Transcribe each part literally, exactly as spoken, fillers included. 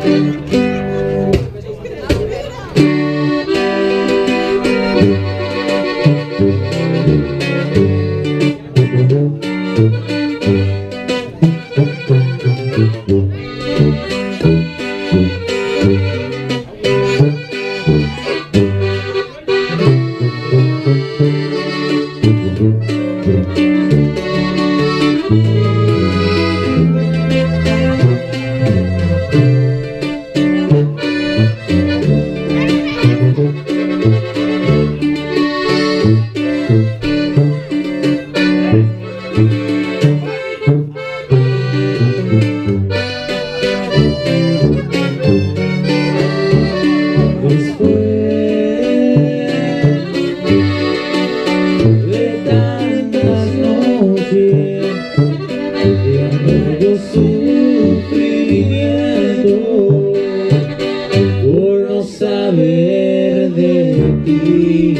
Saber de ti,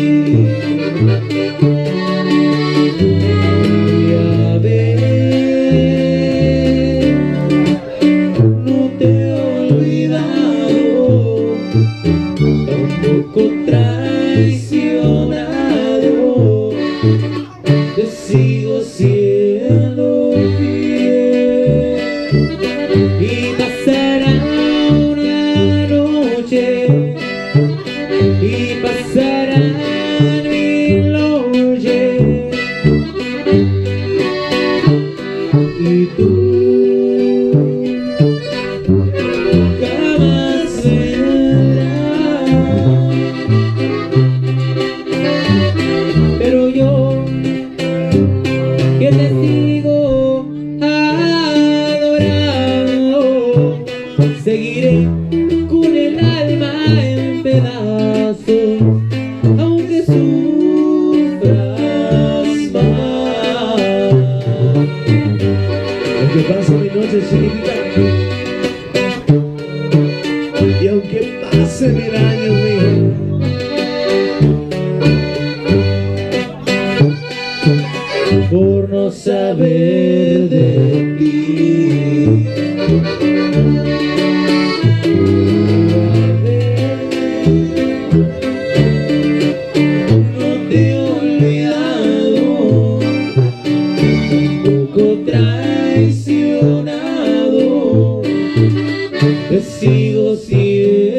ya ves, no te he olvidado, tampoco traicionado, te sigo siendo fiel y pasará una noche y pasarán mil noches y tú jamás vendrás, pero yo que te sigo adorando seguiré con el alma en pedazos, aunque sufras más. Aunque pasen mis noches chiquitita, y aunque pasen mil años míos, por no saber de ti. Traicionado, te sigo siendo